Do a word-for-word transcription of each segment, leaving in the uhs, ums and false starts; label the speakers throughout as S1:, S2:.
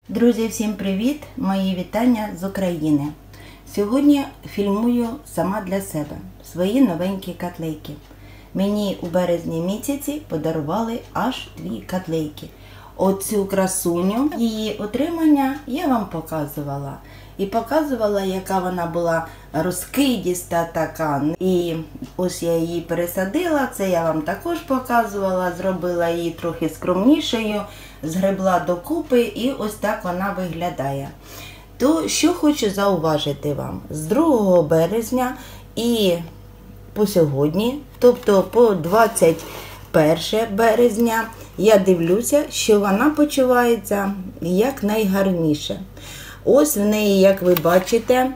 S1: Друзі, всім привіт! Мої вітання з України. Сьогодні фільмую сама для себе свої новенькі котлейки. Мені у березні місяці подарували аж дві котлейки. Оцю красуню, її отримання я вам показувала. І показувала, яка вона була розкидіста така. І ось я її пересадила, це я вам також показувала, зробила її трохи скромнішою, згребла докупи і ось так вона виглядає. То що хочу зауважити вам, з другого березня і по сьогодні, тобто по двадцять перше березня, я дивлюся, що вона почувається як найгарніше. Ось в неї, як ви бачите,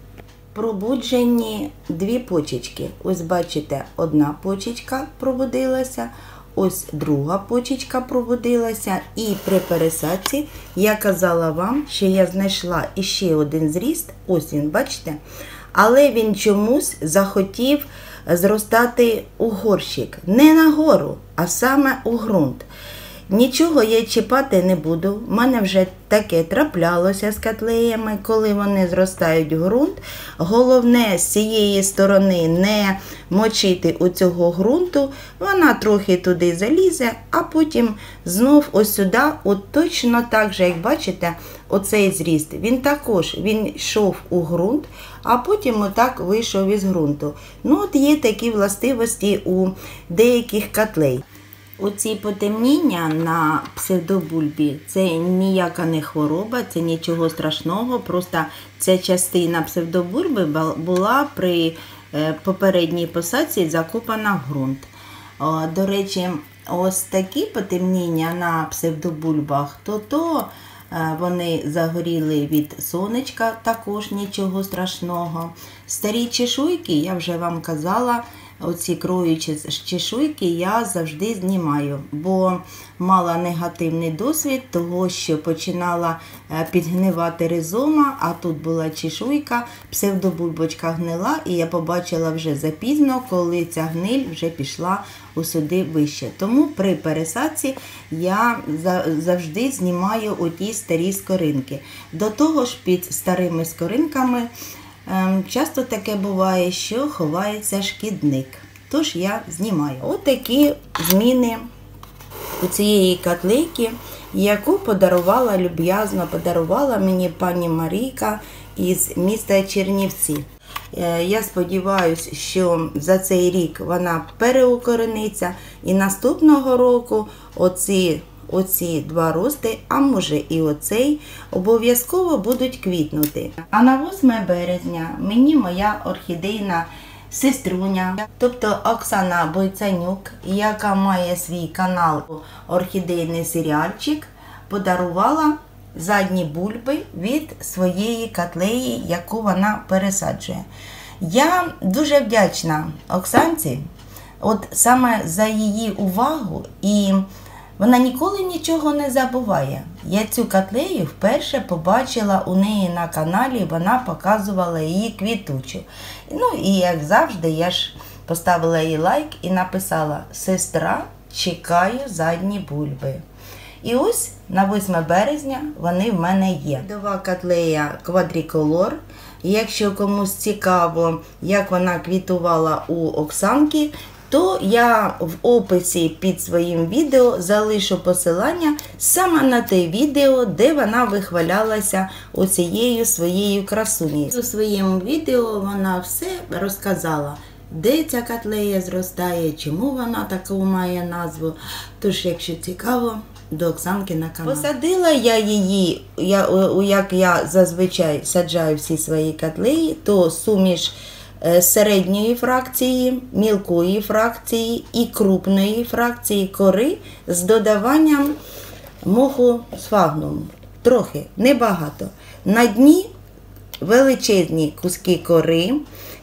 S1: пробуджені дві почечки. Ось бачите, одна почечка пробудилася, ось друга почечка пробудилася. І при пересадці я казала вам, що я знайшла іще один зріст, ось він, бачите, але він чомусь захотів зростати у горщик. Не на гору, а саме у ґрунт. Нічого я чіпати не буду, в мене вже таке траплялося з котлеями, коли вони зростають в ґрунт. Головне з цієї сторони не мочити у цього ґрунту, вона трохи туди залізе, а потім знов ось сюди, от точно так же, як бачите, оцей зріст. Він також, він йшов у ґрунт, а потім отак вийшов із ґрунту. Ну от є такі властивості у деяких котлей. Оці потемніння на псевдобульбі – це ніяка не хвороба, це нічого страшного, просто ця частина псевдобульби була при попередній посадці закопана в ґрунт. До речі, ось такі потемніння на псевдобульбах, то то вони загоріли від сонечка, також нічого страшного. Старі чешуйки, я вже вам казала, оці кроючі чешуйки я завжди знімаю, бо мала негативний досвід того, що починала підгнивати ризома, а тут була чешуйка, псевдобульбочка гнила, і я побачила вже запізно, коли ця гниль вже пішла усюди вище. Тому при пересадці я завжди знімаю оті старі скоринки. До того ж, під старими скоринками часто таке буває, що ховається шкідник. Тож я знімаю. Ось такі зміни у цієї котлейки, яку подарувала, люб'язно подарувала мені пані Марійка із міста Чернівці. Я сподіваюся, що за цей рік вона переукорениться і наступного року оці Оці два рости, а може і оцей, обов'язково будуть квітнути. А на восьме березня мені моя орхідейна сеструня, тобто Оксана Бойцанюк, яка має свій канал «Орхідейний серіальчик», подарувала задні бульби від своєї котлеї, яку вона пересаджує. Я дуже вдячна Оксанці, от саме за її увагу, і вона ніколи нічого не забуває. Я цю котлею вперше побачила у неї на каналі, вона показувала її квітучу. Ну і як завжди, я ж поставила їй лайк і написала: «Сестра, чекаю задні бульби». І ось на восьме березня вони в мене є. Нова котлея Quadricolor. Якщо комусь цікаво, як вона квітувала у Оксанки, то я в описі під своїм відео залишу посилання саме на те відео, де вона вихвалялася оцією своєю красунею. У своєму відео вона все розказала, де ця котлея зростає, чому вона таку має назву. Тож, якщо цікаво, до Оксанки на канал. Посадила я її, я, як я зазвичай саджаю всі свої котлеї, то суміш середньої фракції, мілкої фракції і крупної фракції кори з додаванням моху сфагнуму. Трохи, небагато. На дні величезні куски кори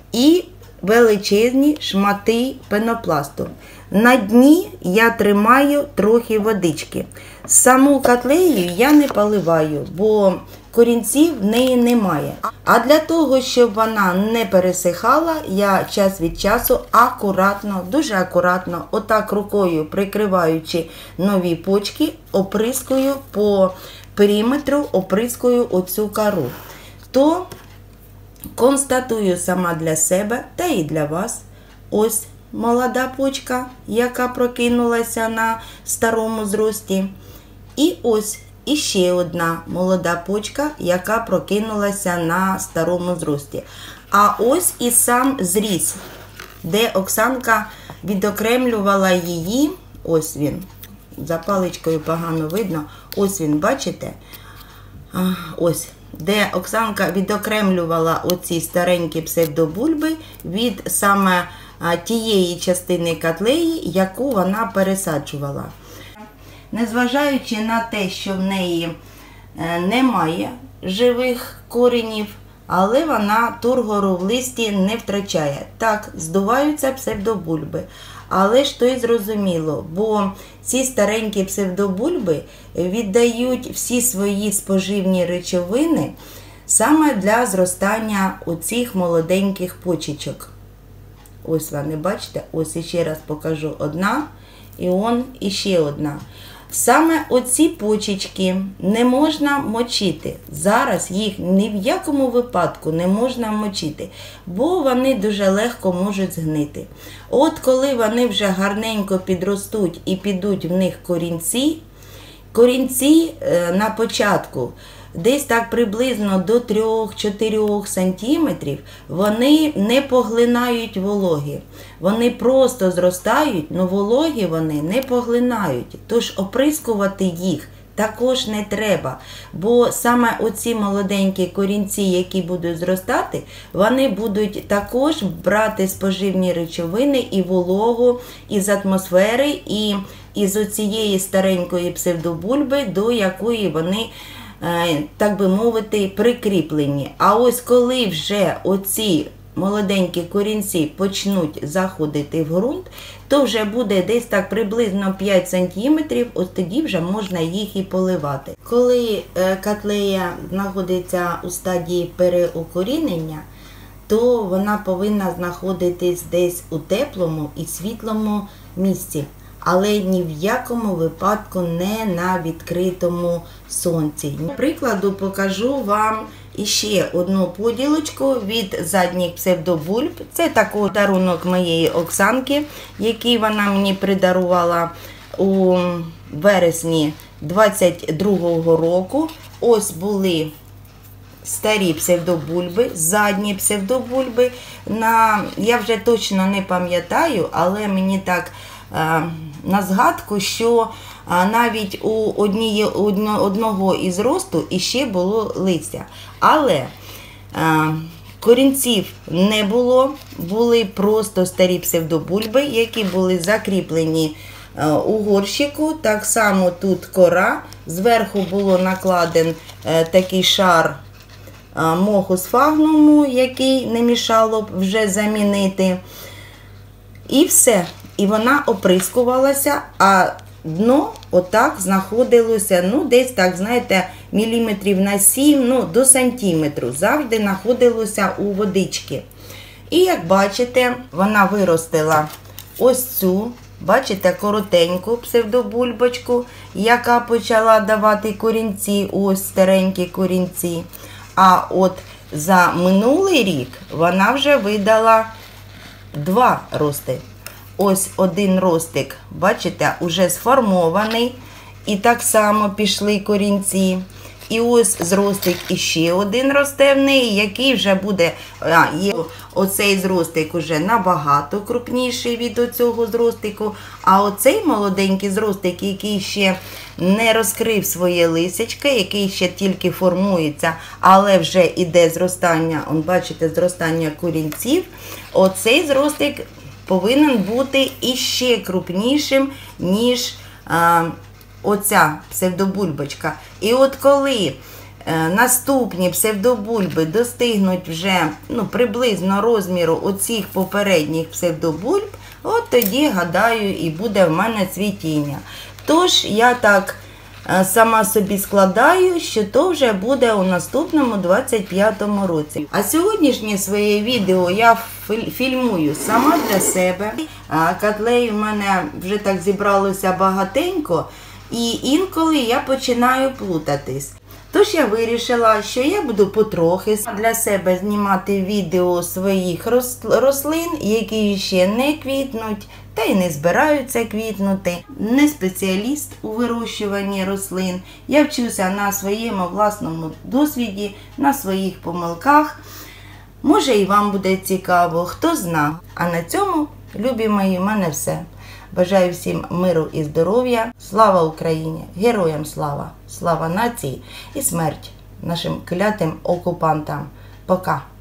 S1: і величезні шмати пенопласту. На дні я тримаю трохи водички. Саму котлею я не поливаю, бо корінців в неї немає. А для того, щоб вона не пересихала, я час від часу акуратно, дуже акуратно, отак рукою прикриваючи нові почки, оприскую по периметру оприскую оцю кору. То констатую сама для себе та і для вас. Ось молода почка, яка прокинулася на старому зрості. І ось іще одна молода почка, яка прокинулася на старому зрості. А ось і сам зріз, де Оксанка відокремлювала її. Ось він. За паличкою погано видно. Ось він, бачите? Ось. Де Оксанка відокремлювала оці старенькі псевдобульби від саме тієї частини котлеї, яку вона пересаджувала. Незважаючи на те, що в неї немає живих коренів, але вона тургору в листі не втрачає. Так, здуваються псевдобульби. Але ж то й зрозуміло, бо ці старенькі псевдобульби віддають всі свої споживні речовини саме для зростання оцих молоденьких почечок. Ось вони, бачите, ось іще раз покажу одна, і он іще одна. Саме оці почечки не можна мочити. Зараз їх ні в якому випадку не можна мочити, бо вони дуже легко можуть згнити. От коли вони вже гарненько підростуть і підуть в них корінці, корінці на початку десь так приблизно до три-чотири сантиметрів, вони не поглинають вологи. Вони просто зростають, але вологи вони не поглинають. Тож оприскувати їх також не треба. Бо саме оці молоденькі корінці, які будуть зростати, вони будуть також брати споживні речовини і вологу із атмосфери, і із оцієї старенької псевдобульби, до якої вони, так би мовити, прикріплені. А ось коли вже оці молоденькі корінці почнуть заходити в ґрунт, то вже буде десь так приблизно п'ять сантиметрів, ось тоді вже можна їх і поливати. Коли котлея знаходиться у стадії переукорінення, то вона повинна знаходитись десь у теплому і світлому місці. Але ні в якому випадку не на відкритому сонці. Для прикладу покажу вам іще одну поділочку від задніх псевдобульб. Це такий дарунок моєї Оксанки, який вона мені придарувала у вересні двадцять другого року. Ось були старі псевдобульби, задні псевдобульби. На, я вже точно не пам'ятаю, але мені так на згадку, що навіть у одніє, одно, одного із росту іще було листя. Але а, корінців не було, були просто старі псевдобульби, які були закріплені а, у горщику. Так само тут кора, зверху було накладен а, такий шар а, моху сфагнуму, який не мішало б вже замінити. І все. І вона оприскувалася, а дно отак знаходилося, ну, десь так, знаєте, міліметрів на сім, ну, до сантиметру. Завжди знаходилося у водички. І, як бачите, вона виростила ось цю, бачите, коротеньку псевдобульбочку, яка почала давати корінці, ось старенькі корінці. А от за минулий рік вона вже видала два рости. Ось один ростик, бачите, уже сформований, і так само пішли корінці. І ось зростик іще один росте в неї, який вже буде, а, є оцей зростик уже набагато крупніший від оцього зростику. А оцей молоденький зростик, який ще не розкрив своє лисячко, який ще тільки формується, але вже іде зростання, он, бачите, зростання корінців, оцей зростик повинен бути іще крупнішим, ніж а, оця псевдобульбочка. І от коли е, наступні псевдобульби достигнуть вже, ну, приблизно розміру оцих попередніх псевдобульб, от тоді, гадаю, і буде в мене цвітіння. Тож я так е, сама собі складаю, що то вже буде у наступному двадцять п'ятому році. А сьогоднішнє своє відео я фільмую сама для себе. Котлей у мене вже так зібралося багатенько. І інколи я починаю плутатись. Тож я вирішила, що я буду потрохи для себе знімати відео своїх рослин, які ще не квітнуть та й не збираються квітнути. Не спеціаліст у вирощуванні рослин. Я вчуся на своєму власному досвіді, на своїх помилках. Може і вам буде цікаво, хто зна. А на цьому, любі мої, в мене все. Бажаю всім миру і здоров'я. Слава Україні! Героям слава! Слава нації і смерть нашим клятим окупантам. Пока!